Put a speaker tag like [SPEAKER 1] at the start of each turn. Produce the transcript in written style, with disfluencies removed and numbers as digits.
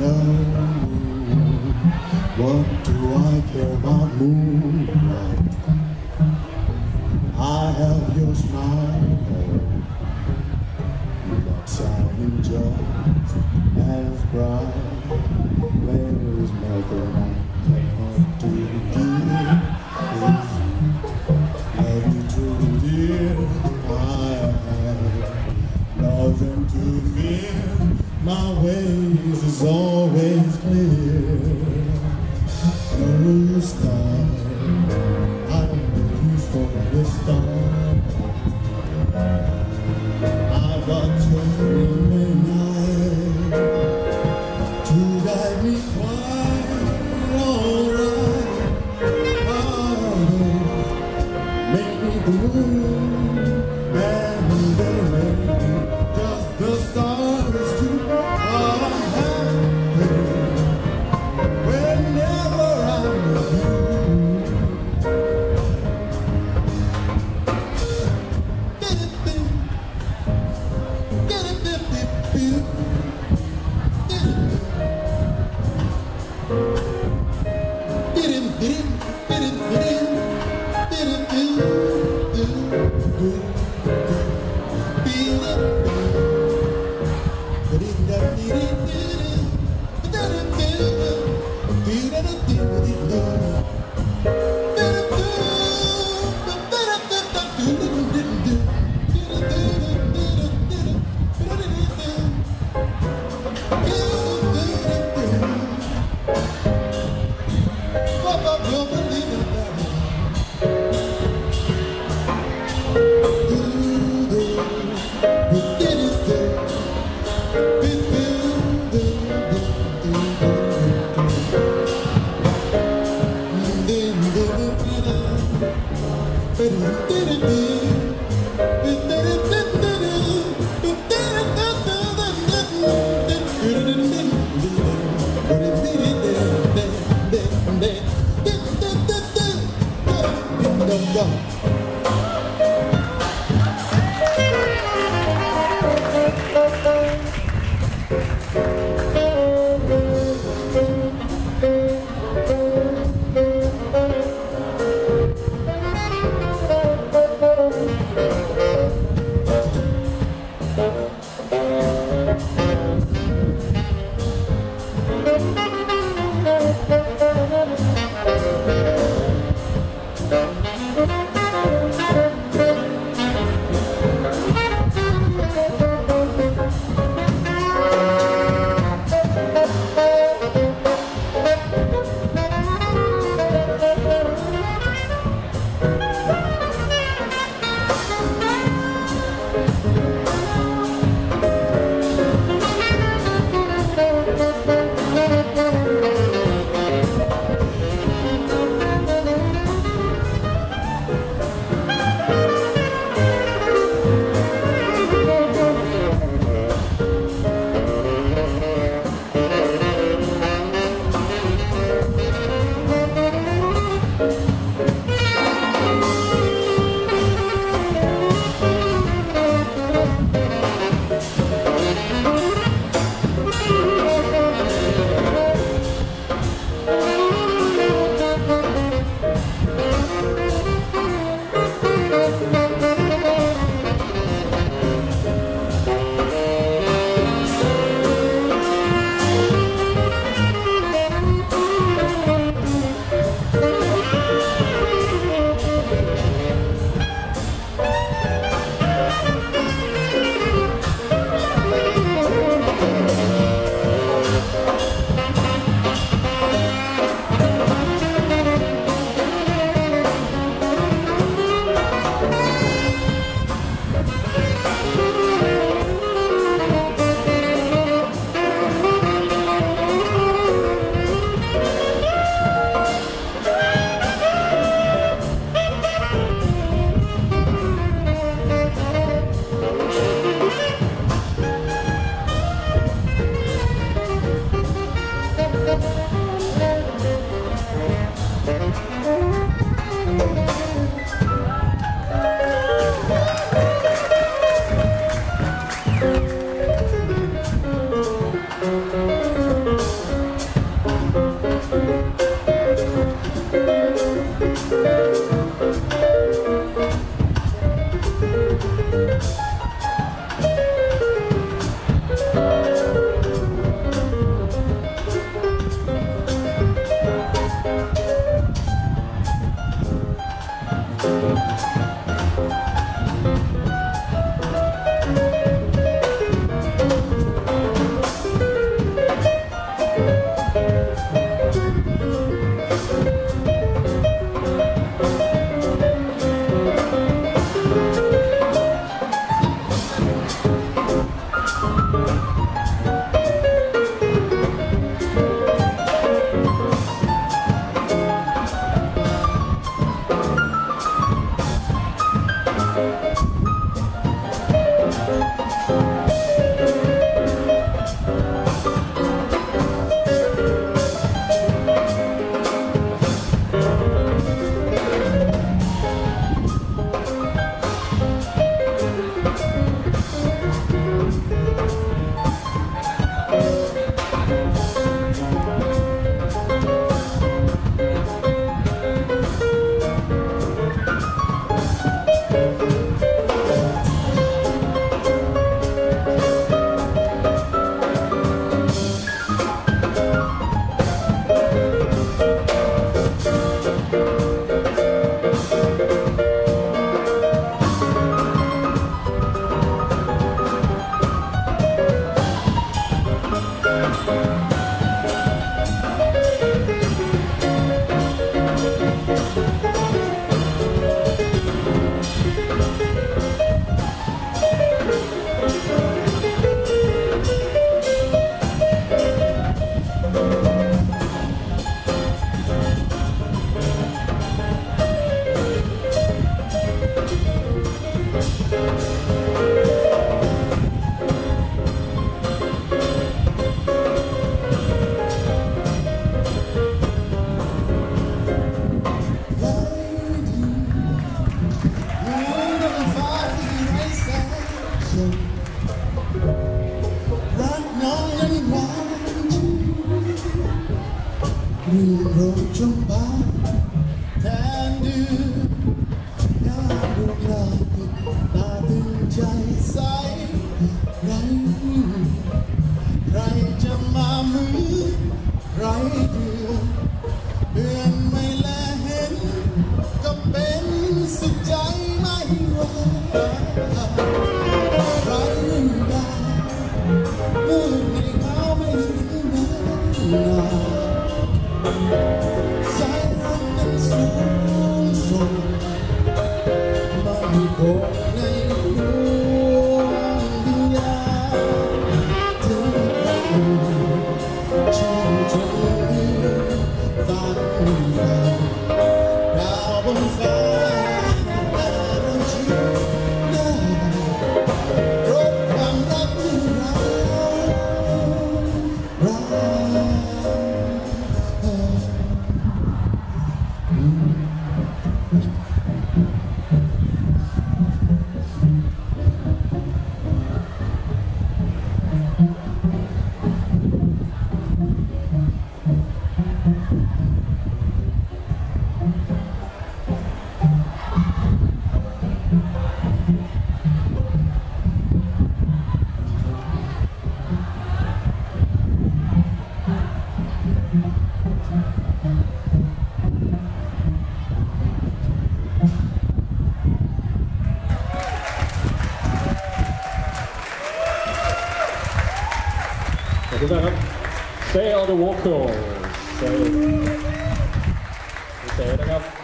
[SPEAKER 1] What do I care about moonlight? I have your smile, not shining just as bright. There is nothing I cannot do to love you true, dear. I have nothing to fear. My ways is always clear. Blue sky, I know you for the star. I got your remain eye to guide me quite alright. Maybe the moon and they just the stars too are happy whenever I'm with you. รื่นรมชมพูแทนเดือนงามดวงดาวติดตาตึงใจใสใครจะมามือไรเดือนไม่แลเห็นก็เป็นสุขใจไม่ว่าไรดาวมืดในเขาไม่ถึงนาสายรักนั้นสูงส่งมันคงในดวงวิญญาณถึงชื่นชมฝันดาวบนฟ้าแต่เราชื่อได้รบความรักที่เรา
[SPEAKER 2] ขอบคุณมากครับ Stay on the vocal Stay นะครับ